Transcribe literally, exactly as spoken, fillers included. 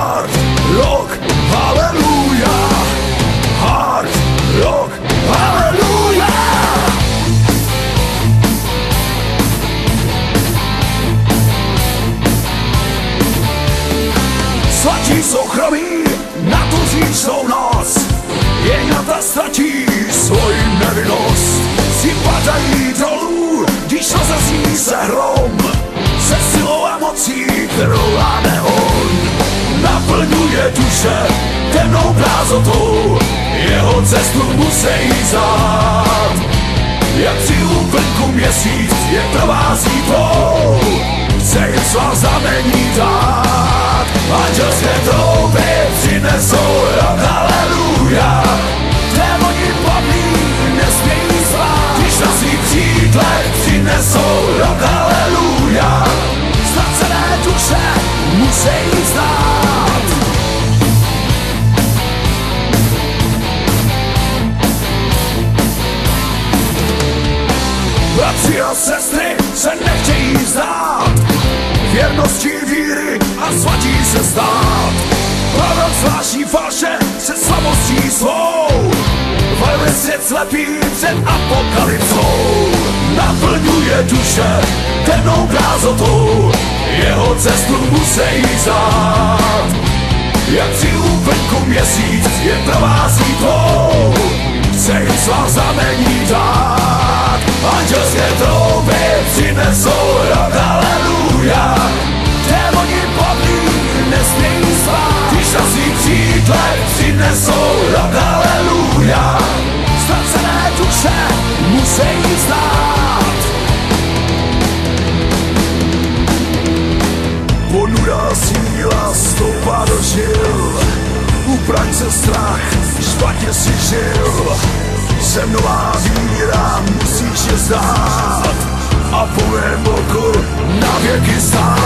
Hard rock, haleluja. Hard rock, haleluja. Svatí jsou chromí, na tu říčnou noc, jenata ztratí svoji nevinnost. Si padají dolů, když rozezní se hrom, se silou a mocí, kterou láne on. Naplňuje duše temnou prázdnotou, jeho cestu musí znát. Jak při úplňku měsíc je provází tvou, chce jim svá znamení dát. Andělské trouby přinesou rok, haleluja. Démoni padlí, nesmějí spát, když na svých křídlech přinesou rok, haleluja. Ztracené duše musí znát. Bratři a sestry se nechtějí vzdát, věrnosti víry a svatí se stát. Prorok zvláštní falše se slabostí svou, varuje svět slepý před apokalypsou. Naplňuje duše temnou prázdnotou, jeho cestu musí znát. Jak při úplňku měsíc je provází tvou, chce jim svá znamení dát. Andělské trouby přinesou rok, haleluja. Démoni padlí, nesmějí spát, když na svých křídlech přinesou rok, haleluja. Ztracené duše musí znát. Ponuda síla stoupá do žil, upraň se strach, špatně si žil. Sem nová víra, musíš je znát a po mém boku na věky stát.